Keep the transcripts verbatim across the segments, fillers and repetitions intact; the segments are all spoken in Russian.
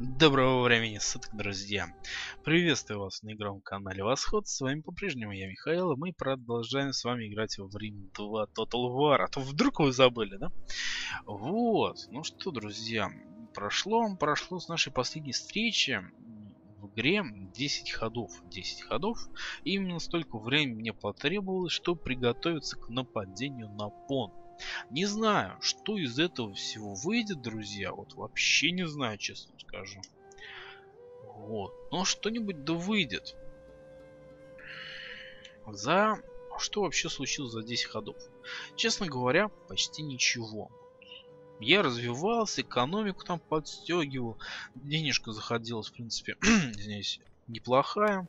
Доброго времени суток, друзья! Приветствую вас на игровом канале Восход. С вами по-прежнему я, Михаил, и мы продолжаем с вами играть в Рим два Total War. А то вдруг вы забыли, да? Вот, ну что, друзья, прошло, прошло с нашей последней встречи в игре десять ходов. десять ходов. И именно столько времени мне потребовалось, чтобы приготовиться к нападению на Понт. Не знаю, что из этого всего выйдет, друзья. Вот вообще не знаю, честно скажу. Вот. Но что-нибудь да выйдет. За... Что вообще случилось за десять ходов? Честно говоря, почти ничего. Я развивался, экономику там подстегивал. Денежка заходила, в принципе, здесь неплохая.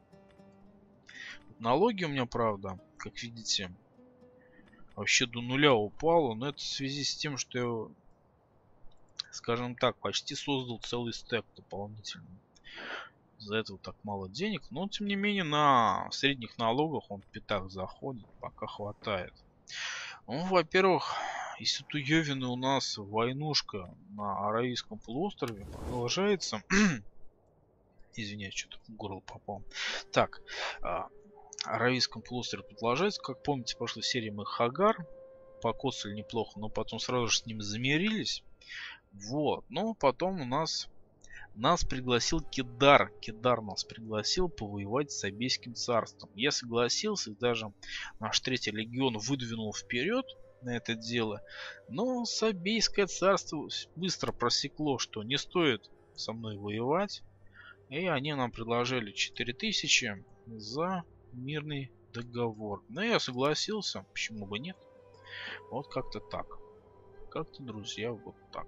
Налоги у меня, правда, как видите, вообще до нуля упало, но это в связи с тем, что я, скажем так, почти создал целый стек дополнительный. За это вот так мало денег, но тем не менее на средних налогах он в пятак заходит, пока хватает. Ну, во-первых, из Туевины у нас войнушка на Аравийском полуострове продолжается. Извиняюсь, что-то в горло попал. Так, Аравийском полуострове продолжается. Как помните, в прошлой серии мы Хагар покоцали неплохо, но потом сразу же с ним замирились. Вот, но потом у нас нас пригласил Кедар. Кедар нас пригласил повоевать с Абейским царством. Я согласился, и даже наш третий легион выдвинул вперед на это дело. Но Сабейское царство быстро просекло, что не стоит со мной воевать. И они нам предложили четыре тысячи за мирный договор. Но я согласился, почему бы нет. Вот как-то так. Как-то, друзья, вот так.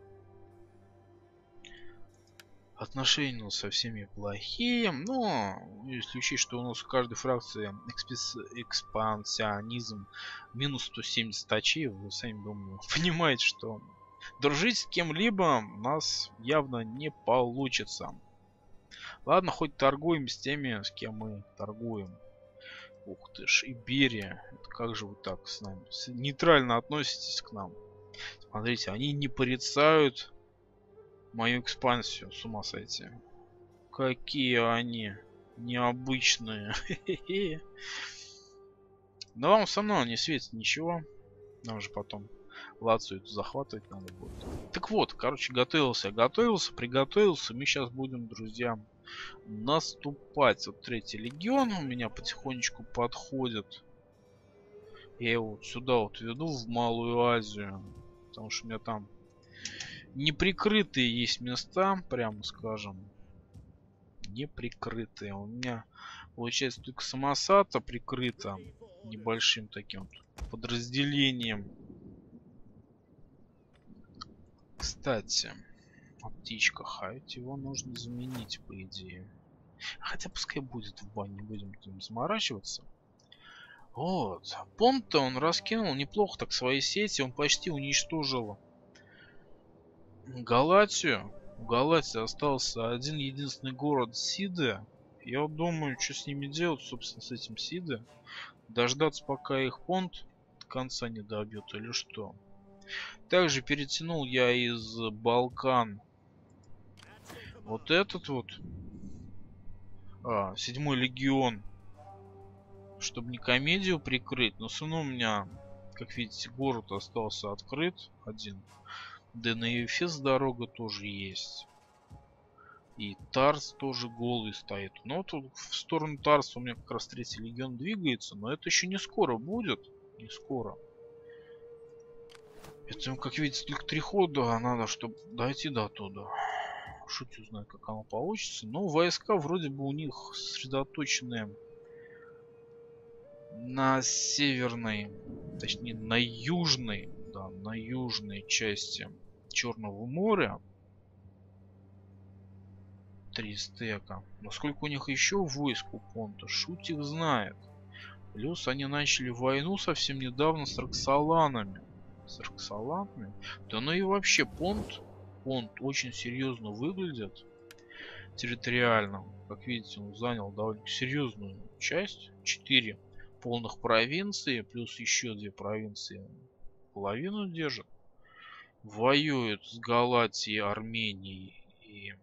Отношения у нас со всеми плохие, но если учесть, что у нас у каждой фракции экспансионизм минус сто семьдесят очей, вы сами, думаю, понимаете, что дружить с кем-либо у нас явно не получится. Ладно, хоть торгуем с теми, с кем мы торгуем. Ух ты ж, Иберия. Это как же вы так с нами нейтрально относитесь к нам? Смотрите, они не порицают мою экспансию, с ума сойти. Какие они необычные. Но вам со мной не светит ничего. Нам же потом Лацию захватывать надо будет. Так вот, короче, готовился, готовился, приготовился. Мы сейчас будем, друзья, наступать. Вот третий легион у меня потихонечку подходит. Я его вот сюда вот веду, в Малую Азию. Потому что у меня там неприкрытые есть места, прямо скажем. Неприкрытые. У меня, получается, только Самосата прикрыта небольшим таким вот подразделением. Кстати, о птичках. А ведь его нужно заменить, по идее. Хотя пускай будет в бане, не будем этим заморачиваться. Вот. Понт-то он раскинул неплохо так свои сети. Он почти уничтожил Галатию. У Галатии остался один единственный город Сиды. Я вот думаю, что с ними делать, собственно, с этим Сиды. Дождаться, пока их Понт до конца не добьет, или что. Также перетянул я из Балкан вот этот вот а, седьмой легион, чтобы не комедию прикрыть, но все равно у меня, как видите, город остался открыт один. Да на Ефес дорога тоже есть. И Тарс тоже голый стоит. Но тут в сторону Тарса у меня как раз третий легион двигается, но это еще не скоро будет. Не скоро. Это, как видите, только три хода, а надо, чтобы дойти до туда. Шутю знаю, как оно получится. Но войска вроде бы у них сосредоточены на северной, точнее на южной, да, на южной части Черного моря. Три стека. Но сколько у них еще войск у Понта, шут их знает. Плюс они начали войну совсем недавно с Роксоланами. С Роксоланами? Да ну и вообще Понт, Понт очень серьезно выглядит территориально. Как видите, он занял довольно серьезную часть. Четыре полных провинции, плюс еще две провинции половину держит. Воюет с Галатией, Арменией и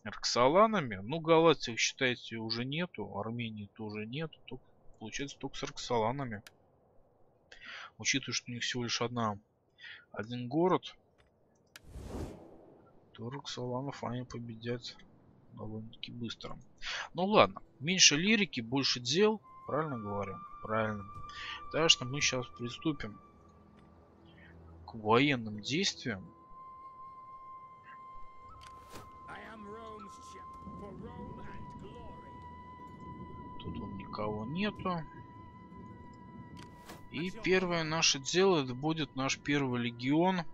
Роксоланами. Ну, Галатии, считайте, уже нету. Армении тоже нету. Только, получается, только с Роксоланами. Учитывая, что у них всего лишь одна, один город, то Роксоланов они победят довольно-таки быстро. Ну ладно. Меньше лирики, больше дел. Правильно говорю? Правильно. Так что мы сейчас приступим к военным действиям. Тут вон никого нету. И первое наше дело, это будет наш первый легион,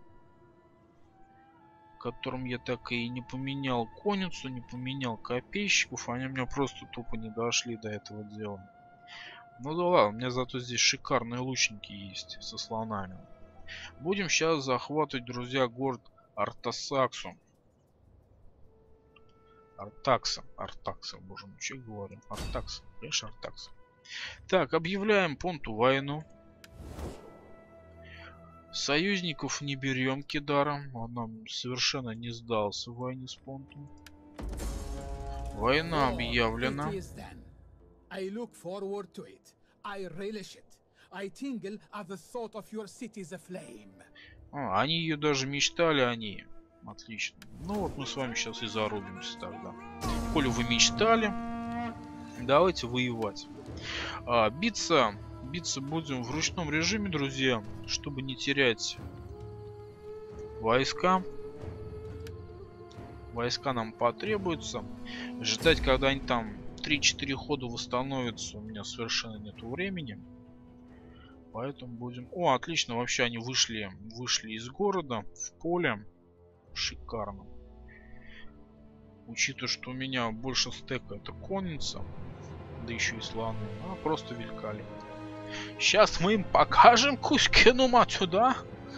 которым я так и не поменял конницу, не поменял копейщиков. Они у меня просто тупо не дошли до этого дела. Ну да ладно, у меня зато здесь шикарные лучники есть со слонами. Будем сейчас захватывать, друзья, город Артасаксу. Артакса. Артакса, боже мой, что я говорю? Артакса. Понимаешь, Артакса. Так, объявляем Понту войну. Союзников не берем Кидаром. Он нам совершенно не сдался в войне с Понтом. Война объявлена. А, они ее даже мечтали, они. Отлично. Ну вот мы с вами сейчас и зарубимся тогда. Коли вы мечтали, давайте воевать. А, биться, биться будем в ручном режиме, друзья, чтобы не терять войска. Войска нам потребуются. Ждать, когда они там три-четыре хода восстановятся, у меня совершенно нету времени. Поэтому будем... О, отлично, вообще они вышли, вышли из города в поле. Шикарно. Учитывая, что у меня больше стека это конница, да еще и слоны, а просто великолепно. Сейчас мы им покажем Кузькину мать сюда.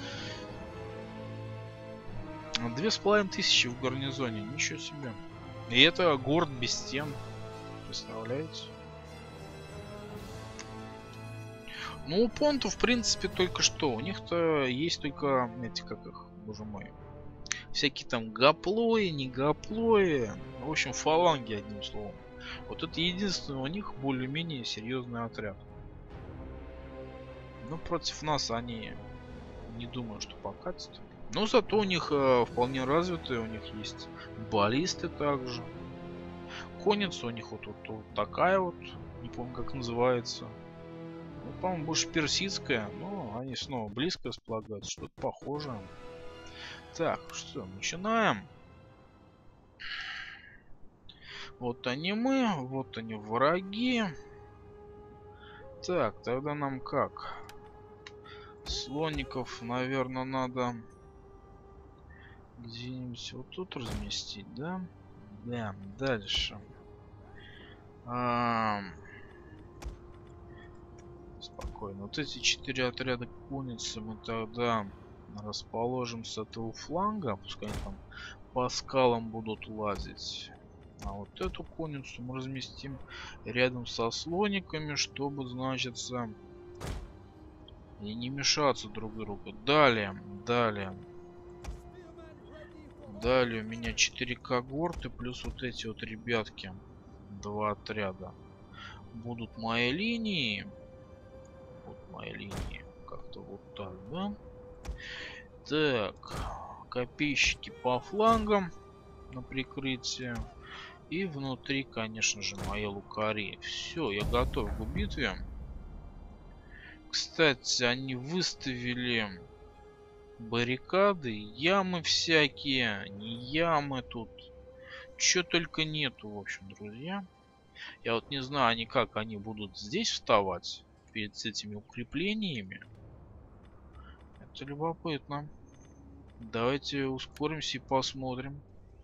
Две с половиной тысячи в гарнизоне, ничего себе. И это город без стен, представляете? Ну, у Понту, в принципе, только что. У них-то есть только, эти, как их, боже мой, всякие там гаплои, не гаплои. В общем, фаланги, одним словом. Вот это единственный у них более-менее серьезный отряд. Но против нас они, не думаю, что покатят. Но зато у них э, вполне развитые, у них есть баллисты также. Конница у них вот, вот, вот такая вот, не помню как называется. Ну, по-моему, больше персидская, но они снова близко располагаются, что-то похожее. Так, что, начинаем. Вот они мы, вот они враги. Так, тогда нам как? Слоников, наверное, надо где-нибудь вот тут разместить, да? Да, дальше. А... Спокойно. Вот эти четыре отряда конницы мы тогда расположим с этого фланга. Пускай они там по скалам будут лазить. А вот эту конницу мы разместим рядом со слониками, чтобы, значится, и не мешаться друг другу. Далее, далее. Далее у меня четыре когорты, плюс вот эти вот ребятки. Два отряда. Будут мои линии. Вот мои линии. Как-то вот так, да? Так. Копейщики по флангам на прикрытие. И внутри, конечно же, мои лукари. Все, я готов к битве. Кстати, они выставили баррикады, ямы всякие, не ямы тут. Чё только нету, в общем, друзья. Я вот не знаю, они как они будут здесь вставать перед этими укреплениями. Это любопытно. Давайте ускоримся и посмотрим.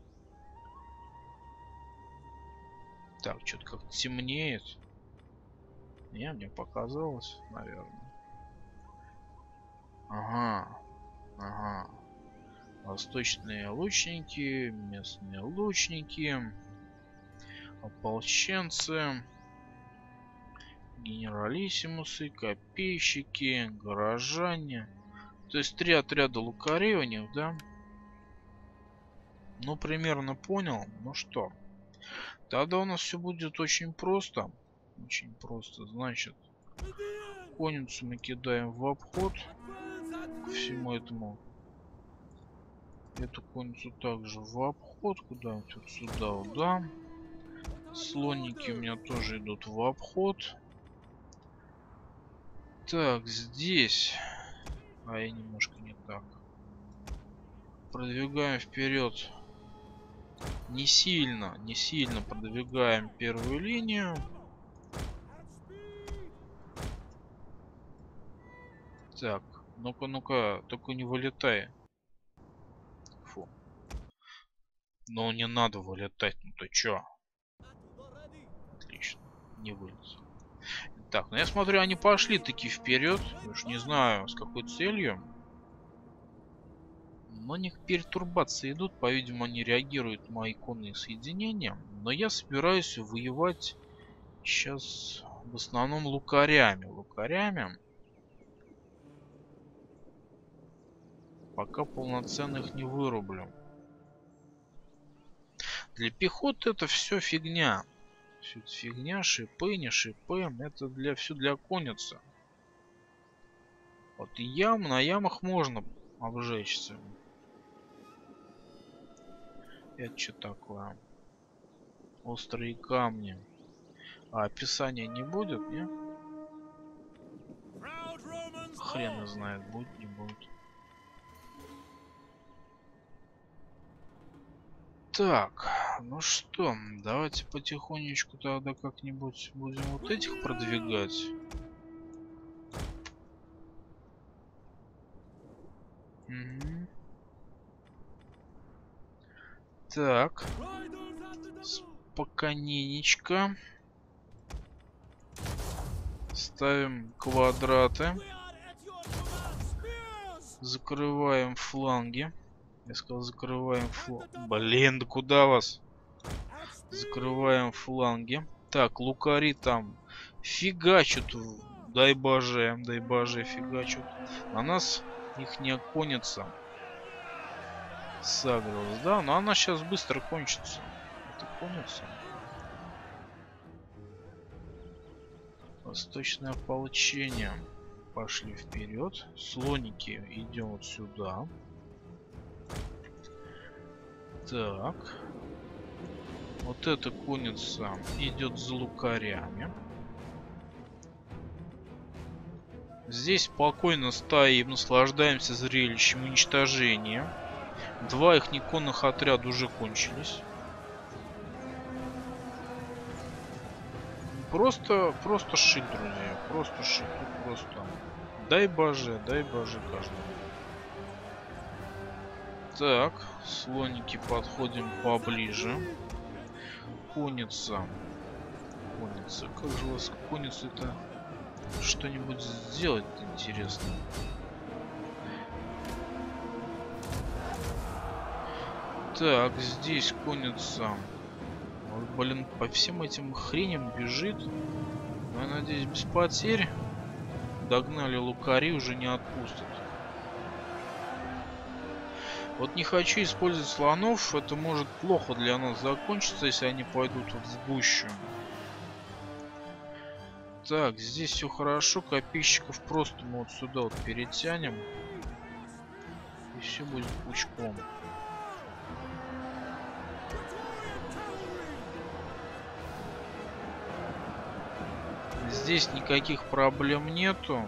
Так, что-то как-то темнеет. Не, мне показалось, наверное. Ага. Ага. Восточные лучники, местные лучники, ополченцы, генералиссимусы, копейщики, горожане. То есть три отряда лукарей у них, да? Ну, примерно понял. Ну что, тогда у нас все будет очень просто. Очень просто. Значит, конницу мы кидаем в обход к всему этому. Эту конницу также в обход. Куда-нибудь вот сюда, вот, да. Слоники у меня тоже идут в обход. Так, здесь. А я немножко не так. Продвигаем вперед. Не сильно, не сильно продвигаем первую линию. Так, ну-ка, ну-ка, только не вылетай. Фу. Ну не надо вылетать, ну ты чё? Отлично, не вылез. Так, ну я смотрю, они пошли таки вперед. Уж не знаю, с какой целью. Но у них пертурбации идут, по-видимому, они реагируют на мои конные соединения. Но я собираюсь воевать сейчас в основном лукарями. Лукарями. Пока полноценно их не вырублю. Для пехоты это все фигня. Все это фигня, шипы, не шипы. Это для все для конницы. Вот ям, на ямах можно обжечься. Это что такое? Острые камни. А описания не будет, не? Хрен знает, будет, не будет. Так, ну что, давайте потихонечку тогда как-нибудь будем вот этих продвигать. Угу. Так. Спокойненечко. Ставим квадраты. Закрываем фланги. Я сказал, закрываем фланги. Блин, да куда вас? Закрываем фланги. Так, лукари там фигачут. Дай боже, дай боже, фигачут. На нас их не оконится. Сагрилась, да? Но она сейчас быстро кончится. Это кончится. Восточное ополчение. Пошли вперед. Слоники идем вот сюда. Так. Вот эта конница идет за лукарями. Здесь спокойно стоим, наслаждаемся зрелищем уничтожения. Два их неконных отряда уже кончились. Просто, просто шик, друзья. Просто шик. Просто. Дай боже, дай боже каждому. Так, слоники подходим поближе. Конница. Конница. Как же у вас конница-то что-нибудь сделать интересно? Так, здесь конница. Вот, блин, по всем этим хреням бежит. Но я надеюсь, без потерь. Догнали лукари, уже не отпустят. Вот не хочу использовать слонов. Это может плохо для нас закончиться, если они пойдут вот в гущу. Так, здесь все хорошо. Копейщиков просто мы вот сюда вот перетянем. И все будет пучком. Здесь никаких проблем нету.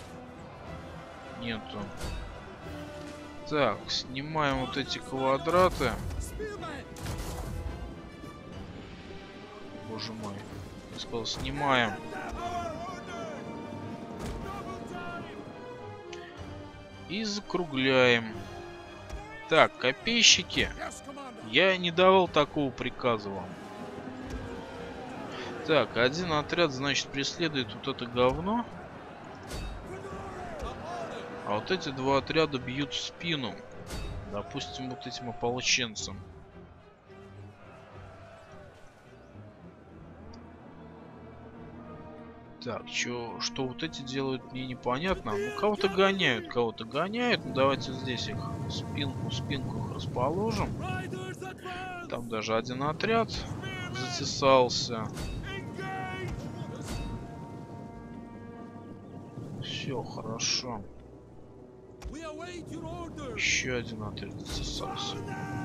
Нету. Так, снимаем вот эти квадраты. Боже мой. Я сказал, снимаем. И закругляем. Так, копейщики. Я не давал такого приказа вам. Так, один отряд, значит, преследует вот это говно. А вот эти два отряда бьют в спину. Допустим, вот этим ополченцам. Так, чё, что вот эти делают, мне непонятно. Ну, кого-то гоняют, кого-то гоняют. Ну, давайте здесь их спинку, спинку их расположим. Там даже один отряд затесался. Все хорошо. Еще один отряд затесался.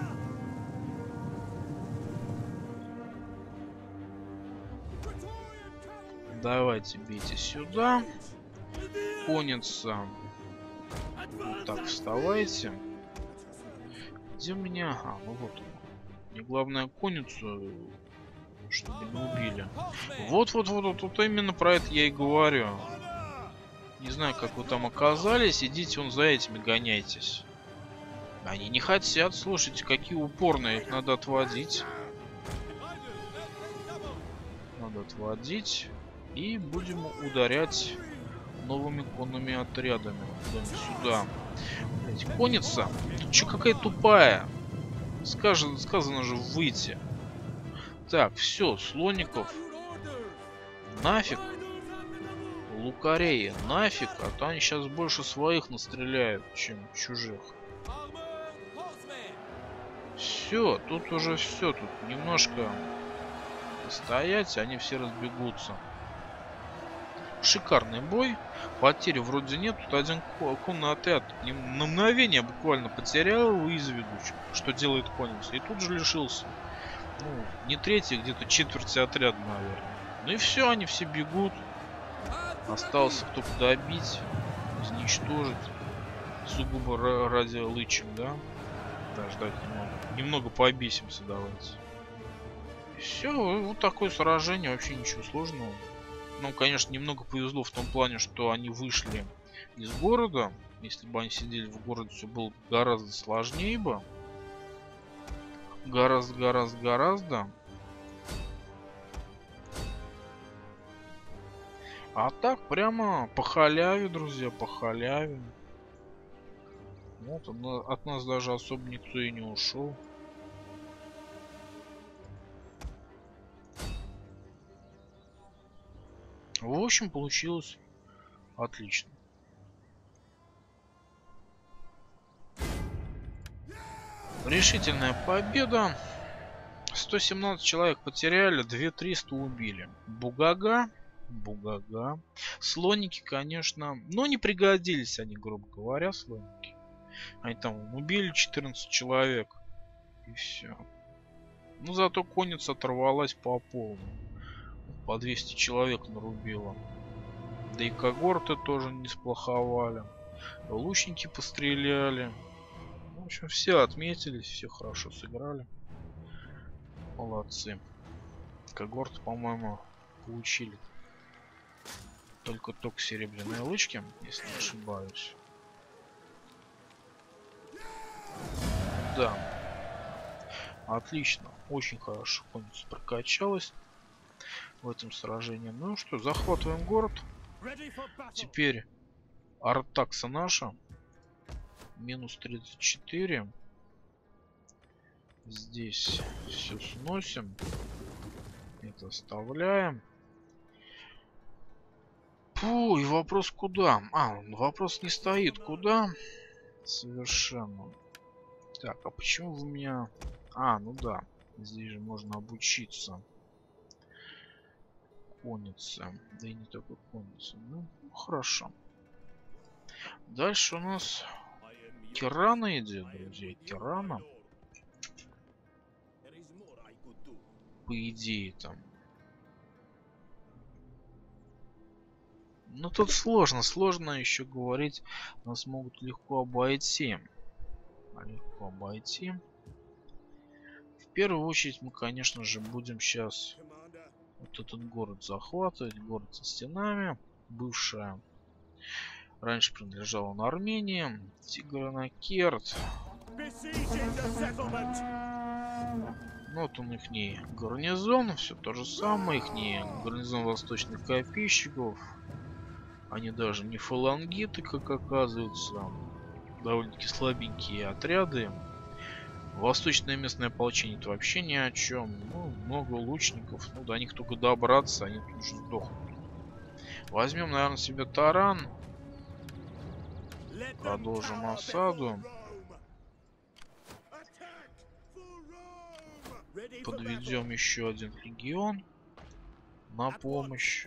Давайте бейте сюда. Конница. Вот так вставайте. Где меня? А, ну вот он. Мне главное конницу, чтобы не убили. Вот-вот-вот, вот, вот именно про это я и говорю. Не знаю, как вы там оказались. Идите вон за этими, гоняйтесь. Они не хотят, слушайте, какие упорные. Их надо отводить. Надо отводить. И будем ударять новыми конными отрядами. Сюда. Блять, конница. Тут что, какая тупая. Скажено, сказано же выйти. Так, все, слоников. Нафиг. Лукарей, нафиг. А то они сейчас больше своих настреляют, чем чужих. Все, тут уже все. Тут немножко стоять, они все разбегутся. Шикарный бой. Потери вроде нет. Тут один конный отряд на мгновение буквально потерял его из виду, что делает конница. И тут же лишился. Ну, не третий, где-то четверти отряда, наверное. Ну и все, они все бегут. Остался только добить, изничтожить. Сугубо ради лычек, да? Да, ждать немного. Немного побесимся, давайте. И все, вот такое сражение, вообще ничего сложного. Ну, конечно, немного повезло в том плане, что они вышли из города. Если бы они сидели в городе, все было гораздо сложнее бы. Гораздо, гораздо, гораздо. А так, прямо по халяве, друзья, по халяве. Вот, от нас даже особо никто и не ушел. В общем, получилось отлично. Решительная победа. сто семнадцать человек потеряли, две тысячи триста убили. Бугага. Бугага. Слоники, конечно, но не пригодились они, грубо говоря, слоники. Они там убили четырнадцать человек. И все. Ну, зато конница оторвалась по полной. По двести человек нарубила. Да и когорты тоже не сплоховали. Лучники постреляли. В общем, все отметились, все хорошо сыграли. Молодцы. Когорты, по-моему, получили только-только серебряные лычки, если не ошибаюсь. Да. Отлично. Очень хорошо конница прокачалась в этом сражении. Ну что, захватываем город. Теперь артакса наша. Минус тридцать четыре. Здесь все сносим. Это оставляем. Фу, и вопрос куда? А, вопрос не стоит. Куда? Совершенно. Так, а почему вы меня... А, ну да. Здесь же можно обучиться. Конница. Да и не только конница. Ну, хорошо. Дальше у нас Тирана идет, друзья. Тирана. По идее там. Ну тут сложно. Сложно еще говорить. Нас могут легко обойти. Легко обойти. В первую очередь мы, конечно же, будем сейчас вот этот город захватывать. Город со стенами. Бывшая. Раньше принадлежала он Армении. Тигранакерт. Ну, вот он их не гарнизон. Все то же самое. Их не гарнизон восточных копейщиков. Они даже не фалангиты, как оказывается. Довольно-таки слабенькие отряды. Восточное местное ополчение это вообще ни о чем. Ну, много лучников. Ну, до них только добраться, они тут же сдохнут. Возьмем, наверное, себе таран. Продолжим осаду. подведем еще один легион на помощь.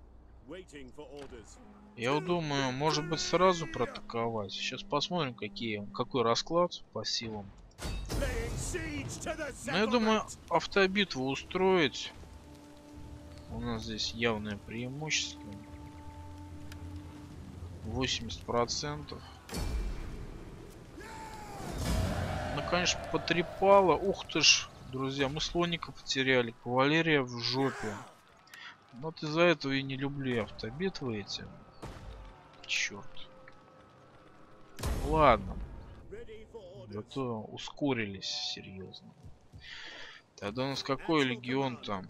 Я думаю, может быть, сразу проатаковать. Сейчас посмотрим, какие, какой расклад по силам. Но я думаю, автобитву устроить. У нас здесь явное преимущество. восемьдесят процентов. Ну, конечно, потрепало. Ух ты ж, друзья, мы слоника потеряли. Кавалерия в жопе. Вот из-за этого и не люблю автобитвы эти. Черт. Ладно. Зато ускорились серьезно. Тогда у нас какой легион там?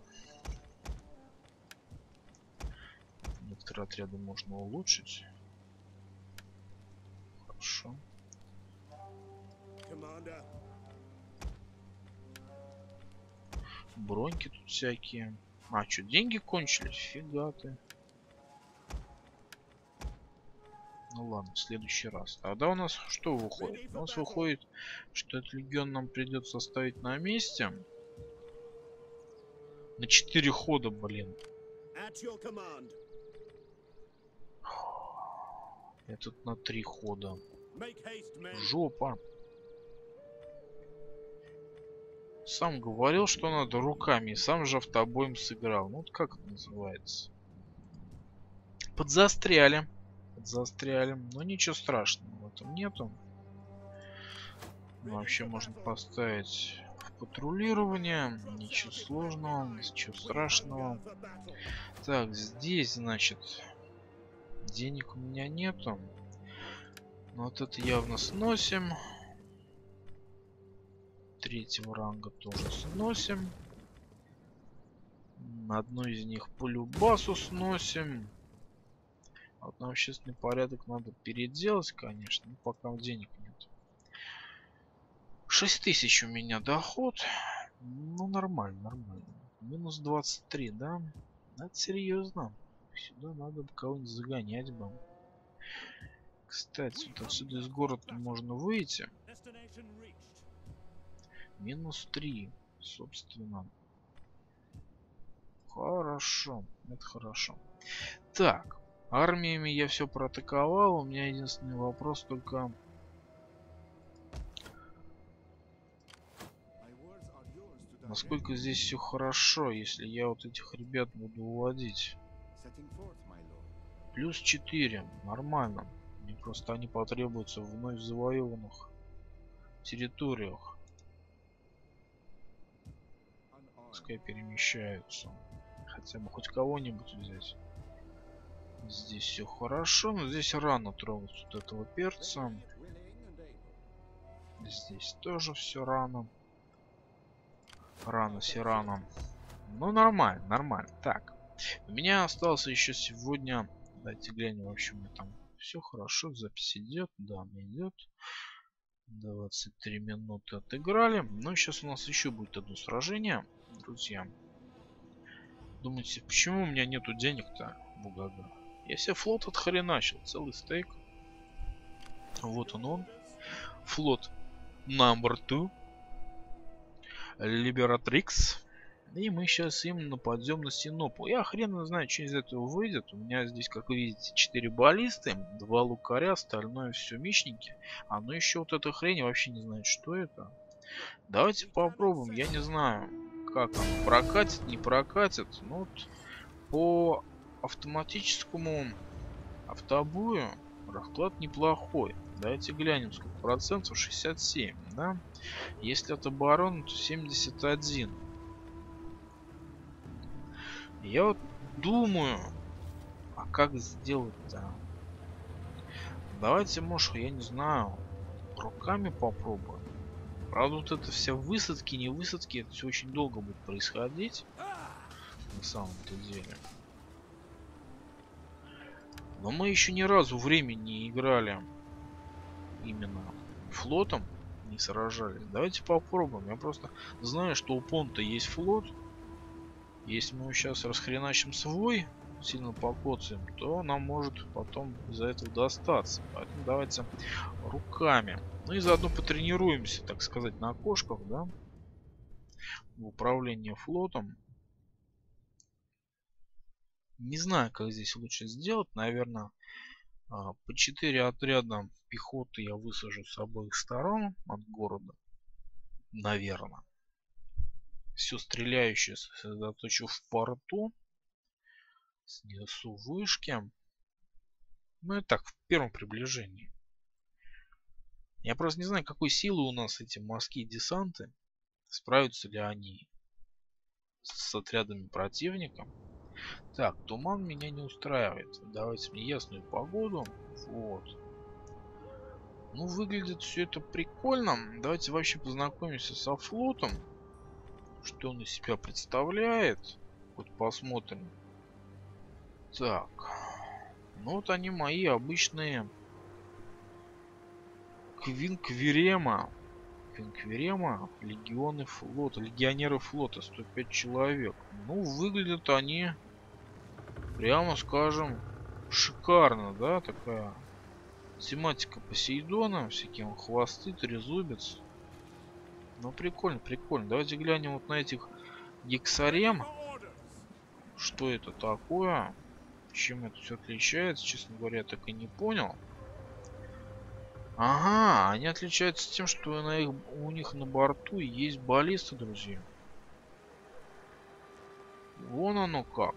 Некоторые отряды можно улучшить. Хорошо. Броньки тут всякие. А, что, деньги кончились? Фига ты. Ну ладно, в следующий раз. Тогда у нас что выходит? У нас выходит, что этот легион нам придется оставить на месте. На четыре хода, блин. Этот на три хода. Жопа. Сам говорил, что надо руками, и сам же автобоем сыграл. Ну вот как это называется? Подзастряли. Подзастряли. Но ничего страшного в этом нету. Ну, вообще можно поставить в патрулирование. Ничего сложного, ничего страшного. Так, здесь, значит, денег у меня нету. Но вот это явно сносим. Третьего ранга тоже сносим. Одну из них по любасу сносим. Вот на общественный порядок надо переделать, конечно, но пока денег нет. шесть тысяч у меня доход. Ну, нормально, нормально. Минус двадцать три, да? Это серьезно. Сюда надо кого-нибудь загонять бы. Кстати, вот отсюда из города можно выйти. Минус три, собственно. Хорошо, это хорошо. Так, армиями я все проатаковал. У меня единственный вопрос только... Насколько здесь все хорошо, если я вот этих ребят буду уводить? Плюс четыре, нормально. Мне просто они потребуются в вновь завоеванных территориях. Пускай перемещаются. Хотя бы хоть кого-нибудь взять. Здесь все хорошо, но здесь рано трогать вот этого перца. Здесь тоже все рано. Рано, все рано. Ну, нормально, нормально. Так, у меня остался еще сегодня... Давайте глянем, в общем, там все хорошо, запись идет. Да, идет. двадцать три минуты отыграли. Ну, сейчас у нас еще будет одно сражение, друзья. Думаете, почему у меня нету денег-то, бугага? Я себе флот отхреначил, целый стейк. Вот он он. Флот номер два. Либератрикс. И мы сейчас им нападем на Синопу. Я хрен знаю, что из этого выйдет. У меня здесь, как вы видите, четыре баллисты, два лукаря, остальное все мечники. А ну еще вот эта хрень, вообще не знаю, что это. Давайте попробуем. Я не знаю, как он прокатит, не прокатит. Ну вот по автоматическому автобою расклад неплохой. Давайте глянем, сколько процентов. шестьдесят семь, да? Если от обороны, то семьдесят один. Я вот думаю, а как сделать-то? Давайте, может, я не знаю, руками попробуем. Правда, вот это все высадки, не высадки, это все очень долго будет происходить. На самом-то деле. Но мы еще ни разу времени не играли именно флотом, не сражались. Давайте попробуем. Я просто знаю, что у Понта есть флот. Если мы сейчас расхреначим свой, сильно покоцаем, то нам может потом из-за этого достаться. Поэтому давайте руками. Ну и заодно потренируемся, так сказать, на окошках, да? в управление флотом. Не знаю, как здесь лучше сделать. Наверное, по четыре отряда пехоты я высажу с обоих сторон от города. Наверное. Все стреляющее сосредоточу в порту. Снесу вышки. Ну и так, в первом приближении. Я просто не знаю, какой силы у нас эти морские десанты. Справятся ли они с отрядами противника. Так, туман меня не устраивает. Давайте мне ясную погоду. Вот. Ну, выглядит все это прикольно. Давайте вообще познакомимся со флотом. Что он из себя представляет. Вот посмотрим. Так. Ну вот они мои обычные Квинквирема. Квинквирема. Легионы флота. Легионеры флота. сто пять человек. Ну, выглядят они, прямо скажем, шикарно, да? Такая тематика Посейдона. Всякие хвосты, трезубец. Ну, прикольно, прикольно. Давайте глянем вот на этих гексарем. Что это такое? Чем это все отличается? Честно говоря, я так и не понял. Ага, они отличаются тем, что на их, у них на борту есть баллисты, друзья. Вон оно как.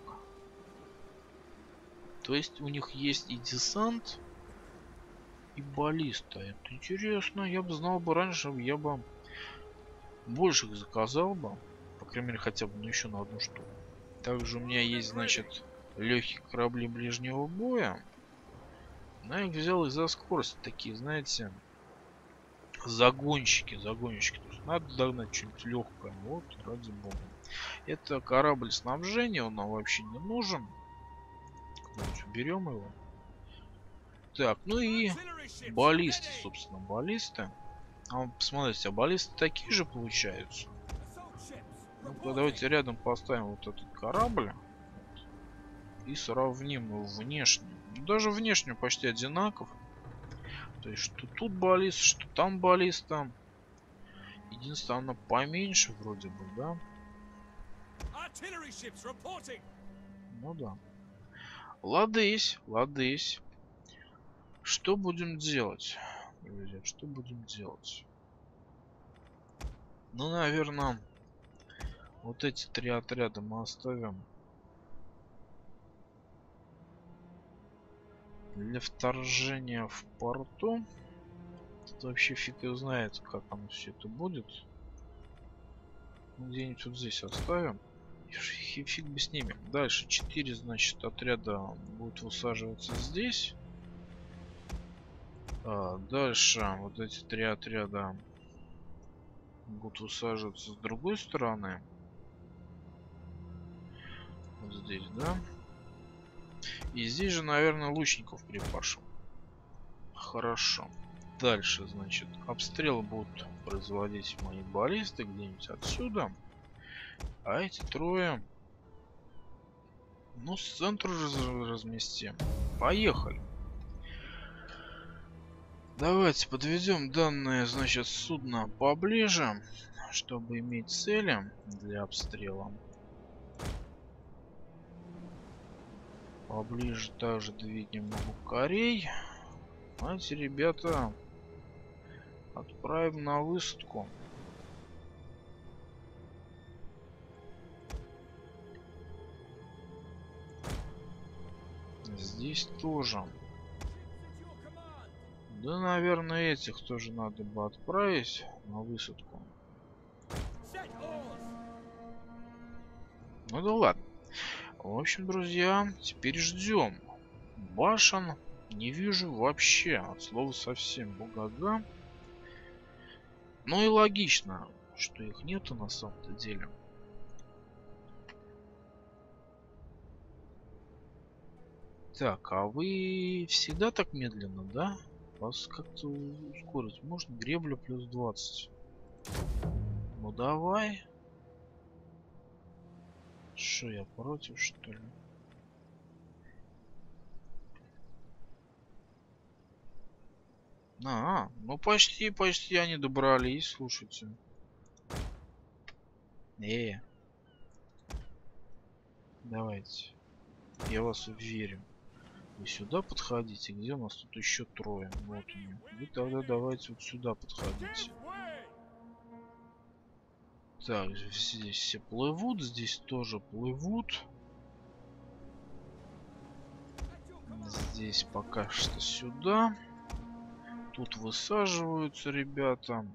То есть у них есть и десант, и баллиста. Это интересно. Я бы знал бы раньше, я бы больше их заказал бы. По крайней мере, хотя бы ну, еще на одну штуку. Также у меня есть, значит, легкие корабли ближнего боя. Но я их взял из-за скорости. Такие, знаете, загонщики. Загонщики. То есть надо догнать что-нибудь легкое. Вот, ради бога. Это корабль снабжения. Он нам вообще не нужен. Куда-нибудь уберем его. Так, ну и баллисты, собственно, баллисты. А посмотрите, а баллисты такие же получаются. Ну-ка, давайте рядом поставим вот этот корабль. И сравним его внешне. Даже внешне почти одинаков. То есть, что тут баллист, что там баллиста. Единственное, она поменьше вроде бы, да? Ну да. Ладысь, ладысь. Что будем делать? Друзья, что будем делать? Ну, наверное, вот эти три отряда мы оставим для вторжения в порту. Тут вообще фиг его знает, как оно все это будет. Ну, где-нибудь вот здесь оставим. Фиг, фиг бы с ними. Дальше четыре, значит, отряда будут высаживаться здесь. А, дальше вот эти три отряда будут высаживаться с другой стороны. Вот здесь, да? И здесь же, наверное, лучников припашем. Хорошо. Дальше, значит, обстрелы будут производить мои баллисты где-нибудь отсюда. А эти трое, ну, с центра раз разместим. Поехали. Давайте подведем данное, значит, судно поближе, чтобы иметь цели для обстрела. Поближе также двинем букарей. А эти ребята отправим на высадку. Здесь тоже. Да, наверное, этих тоже надо бы отправить на высадку. Ну да ладно. В общем, друзья, теперь ждем. Башен не вижу вообще. От слова совсем бугага. Ну и логично, что их нету на самом-то деле. Так, а вы всегда так медленно, да? Вас как-то ускорить можно? Гребля плюс двадцать. Ну давай. Что, я против, что ли? А, ну почти, почти они добрались, слушайте. Э, давайте. Я вас уверен. Вы сюда подходите. Где у нас тут еще трое? Вот они. Вы тогда давайте вот сюда подходите. Так, здесь все плывут. Здесь тоже плывут. Здесь пока что сюда. Тут высаживаются ребята.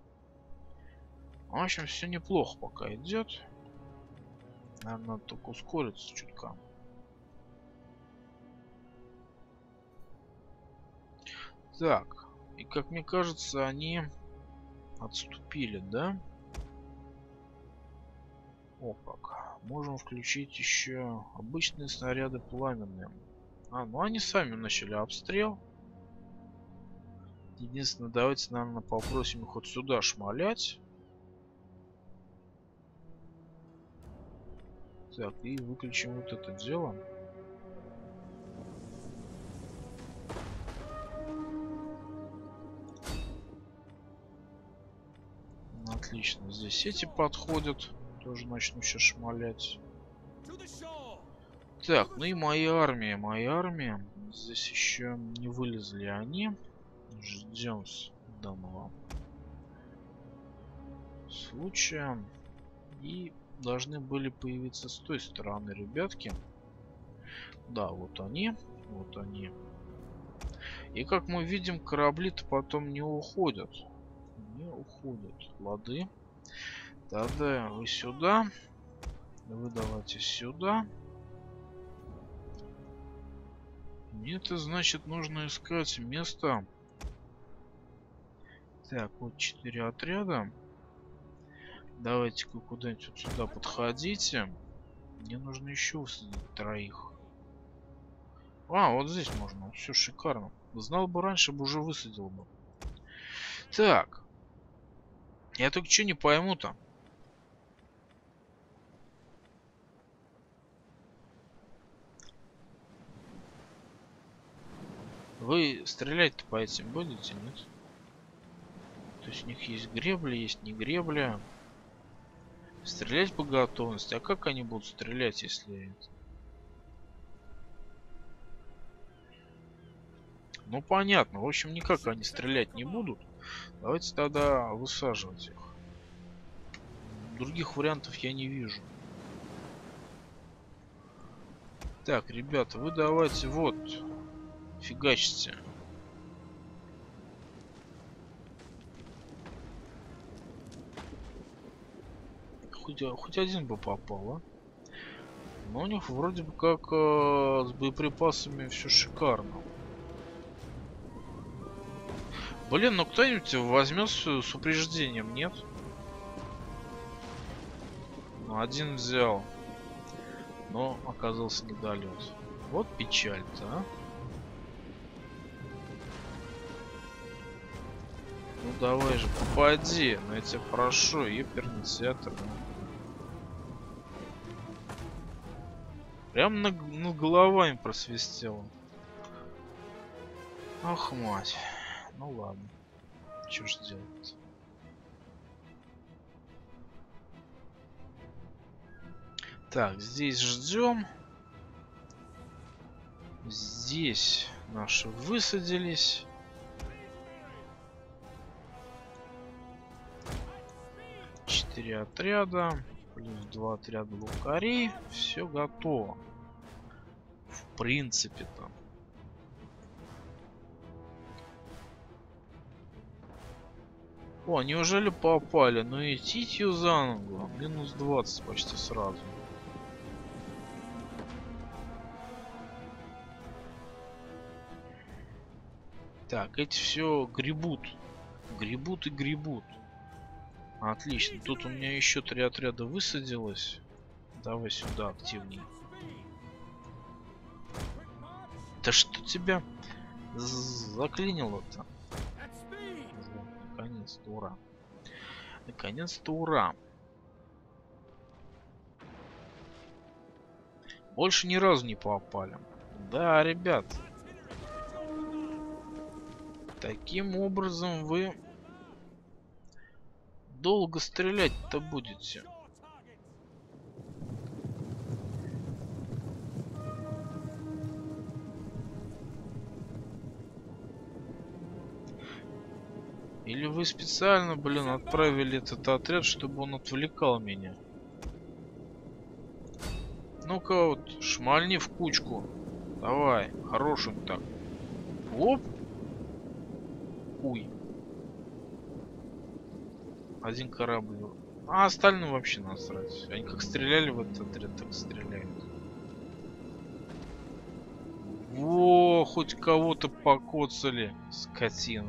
В общем, все неплохо пока идет. Наверное, надо только ускориться чутка. Так, и как мне кажется, они отступили, да? О как. Можем включить еще обычные снаряды пламенные. А, ну они сами начали обстрел. Единственное, давайте, наверное, попросим их вот сюда шмалять. Так, и выключим вот это дело. Отлично, здесь эти подходят. Тоже начну сейчас шмалять. Так, ну и моя армия, моя армия. Здесь еще не вылезли они. Ждем с данного случая. И должны были появиться с той стороны, ребятки. Да, вот они. Вот они. И как мы видим, корабли-то потом не уходят. Не уходят. Лады. Тогда вы сюда. Вы давайте сюда. Мне-то, значит, нужно искать место. Так, вот четыре отряда. Давайте-ка куда-нибудь вот сюда подходите. Мне нужно еще высадить троих. А, вот здесь можно. Все шикарно. Знал бы раньше, бы уже высадил бы. Так. Я только что не пойму-то. Вы стрелять-то по этим будете, нет? То есть у них есть гребля, есть не гребля. Стрелять по готовности. А как они будут стрелять, если это? Ну понятно. В общем, никак они стрелять не будут. Давайте тогда высаживать их. Других вариантов я не вижу. Так, ребята, вы давайте вот. Фигачьте. Хоть, хоть один бы попал, а? Но у них вроде бы как э, с боеприпасами все шикарно. Блин, ну кто-нибудь возьмет с, с упреждением, нет? Ну, один взял. Но оказался недолет. Вот печаль-то, а? Ну давай же, попади. Ну я тебя прошу, еперный театр. Прям над, над головами просвистело. Ах, мать. Ну ладно. Что ж делать? Так, здесь ждем. Здесь наши высадились. Четыре отряда. Плюс два отряда лукарей. Все готово. В принципе-то. О, неужели попали? Ну и титью за ногу. Минус двадцать почти сразу. Так, эти все гребут. Гребут и гребут. Отлично. Тут у меня еще три отряда высадилось. Давай сюда активней. Да что тебя заклинило-то? Наконец-то, ура. Наконец-то, ура. Больше ни разу не попали. Да, ребят. Таким образом вы долго стрелять-то будете. Или вы специально, блин, отправили этот отряд, чтобы он отвлекал меня? Ну-ка вот, шмальни в кучку. Давай, хорошим так. Оп. Уй. Один корабль. А остальным вообще насрать. Они как стреляли в этот отряд, так стреляют. Во, хоть кого-то покоцали, скотину.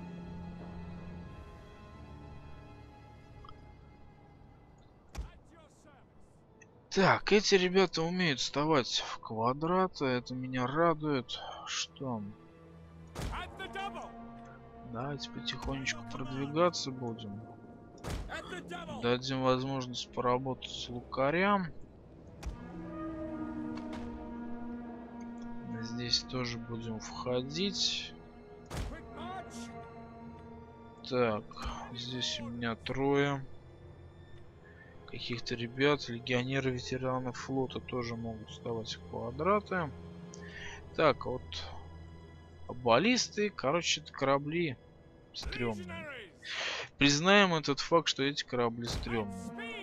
Так, эти ребята умеют вставать в квадраты, это меня радует. Что? Давайте потихонечку продвигаться будем. Дадим возможность поработать с лукарям. Здесь тоже будем входить. Так, здесь у меня трое. Каких-то ребят, легионеры, ветераны флота тоже могут вставать в квадраты. Так, вот баллисты, короче, это корабли стрёмные. Признаем этот факт, что эти корабли стрёмные.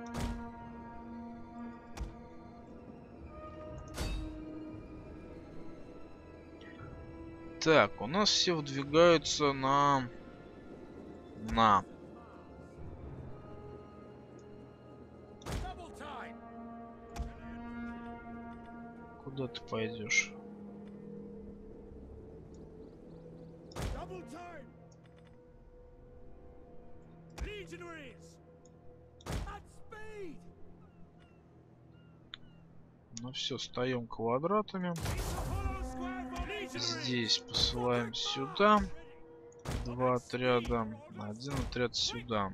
Так, у нас все выдвигаются на... На... Куда ты пойдешь? Ну все, встаем квадратами. Здесь посылаем сюда. Два отряда. Один отряд сюда.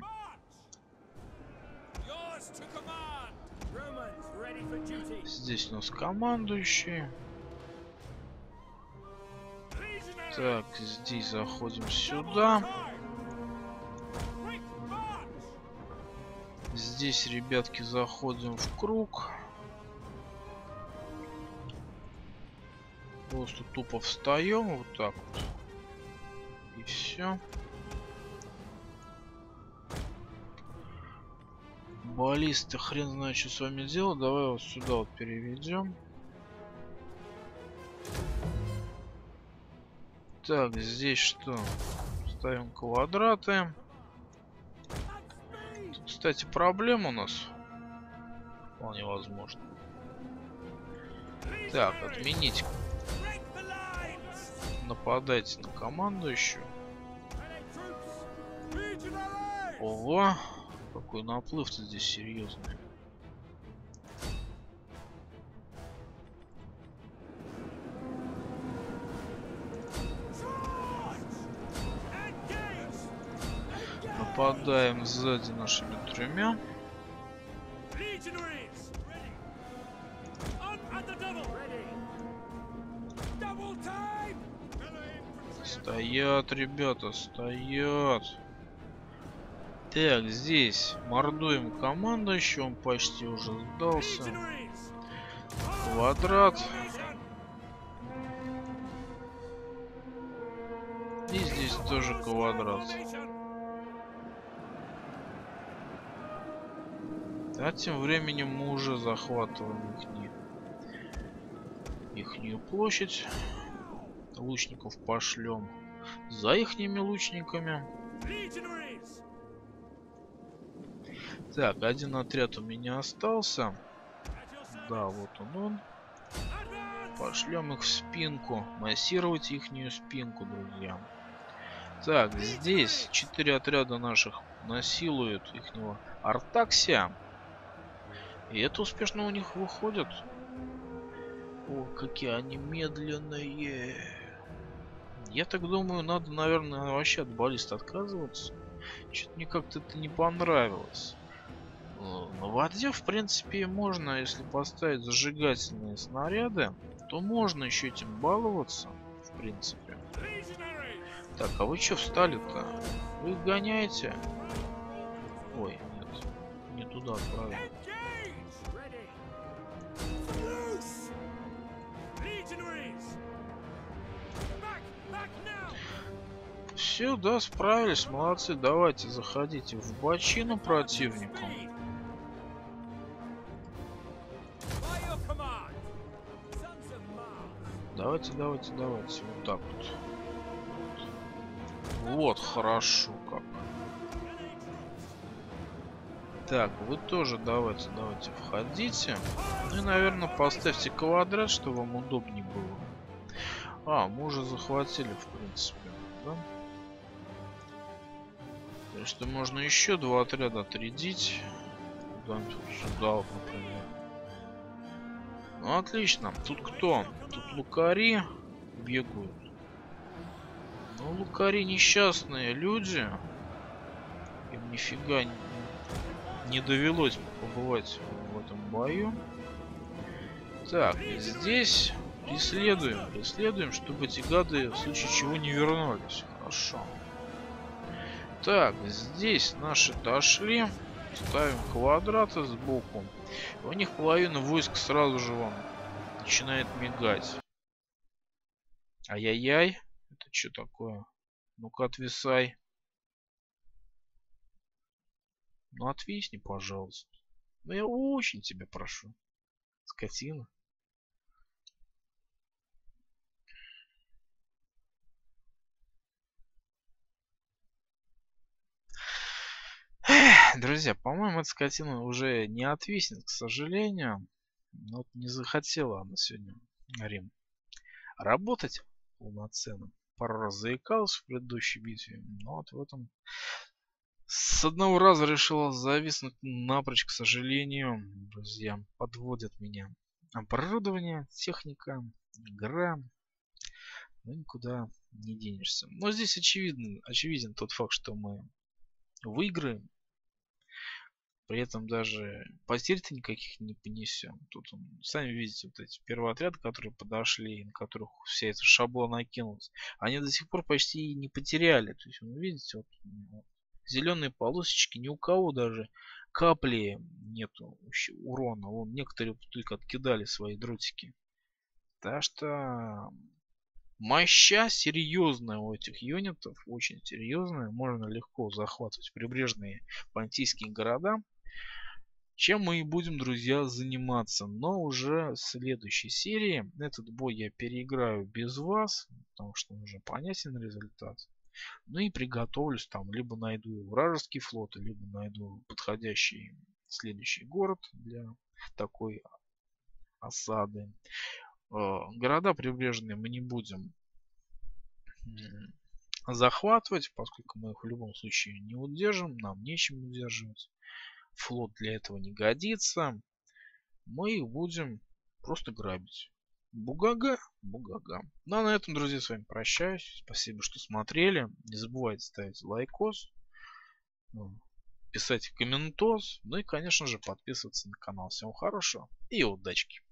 Здесь у нас командующий. Так, здесь заходим сюда. Здесь, ребятки, заходим в круг. Просто тупо встаем вот так вот. И все. Баллисты, хрен знает, что с вами делать. Давай вот сюда вот переведем. Так, здесь что? Ставим квадраты. Тут, кстати, проблема у нас. Вполне возможно. Так, отменить. Нападайте на командующую. Ого, какой наплыв-то здесь серьезный. Нападаем сзади нашими тремя. Стоят, ребята, стоят. Так, здесь мордуем командующего, он почти уже сдался. Квадрат. И здесь тоже квадрат. А тем временем мы уже захватываем ихнюю, ихнюю площадь. Лучников пошлем за ихними лучниками. Так, один отряд у меня остался. Да, вот он он. Пошлем их в спинку. Массировать ихнюю спинку, друзья. Так, здесь четыре отряда наших насилуют ихнего Артаксия. И это успешно у них выходит. О, какие они медленные. Я так думаю, надо, наверное, вообще от баллист отказываться. Что-то мне как-то это не понравилось. На воде, в принципе, можно, если поставить зажигательные снаряды, то можно еще этим баловаться, в принципе. Так, а вы что встали-то? Вы их гоняете? Ой, нет, не туда отправил. все, да, справились, молодцы. Давайте заходите в бочину противнику. Давайте, давайте, давайте. Вот так вот. Вот, хорошо как. Так, вы тоже давайте, давайте, входите. Ну и, наверное, поставьте квадрат, чтобы вам удобнее было. А, мы уже захватили, в принципе, да? Так что можно еще два отряда отрядить. Куда-нибудь сюда, вот, например. Ну, отлично. Тут кто? Тут лукари бегают. Ну, лукари несчастные люди. Им нифига не, не довелось побывать в этом бою. Так, и здесь преследуем, преследуем, чтобы эти гады в случае чего не вернулись. Хорошо. Так, здесь наши дошли. Ставим квадраты сбоку. У них половина войск сразу же вам начинает мигать. Ай-яй-яй. Это что такое? Ну-ка, отвисай. Ну, отвисни, пожалуйста. Ну, я очень тебя прошу. Скотина. Эх, друзья, по-моему, эта скотина уже не отвиснет, к сожалению. Но вот не захотела она сегодня, Рим, работать полноценно. Пару раз заикался в предыдущей битве, но вот в этом с одного раза решила зависнуть напрочь, к сожалению. Друзья, подводят меня оборудование, техника, игра. Ну, никуда не денешься. Но здесь очевиден, очевиден тот факт, что мы выиграем. При этом даже потерь-то никаких не понесем. Тут, он, сами видите, вот эти первые отряды, которые подошли, на которых вся эта шаблона накинулась, они до сих пор почти не потеряли. То есть, вы видите, вот, вот, зеленые полосочки, ни у кого даже капли нету урона. Вон, некоторые только откидали свои дротики. Так что моща серьезная у этих юнитов, очень серьезная. Можно легко захватывать прибрежные понтийские города. Чем мы и будем, друзья, заниматься. Но уже в следующей серии этот бой я переиграю без вас, потому что уже понятен результат. Ну и приготовлюсь там, либо найду вражеский флот, либо найду подходящий следующий город для такой осады. Города прибрежные мы не будем захватывать, поскольку мы их в любом случае не удержим, нам нечем удерживать. Флот для этого не годится. Мы их будем просто грабить. Бугага, бугага. Ну а на этом, друзья, с вами прощаюсь. Спасибо, что смотрели. Не забывайте ставить лайкос, писать комментос, ну и, конечно же, подписываться на канал. Всем хорошего и удачки.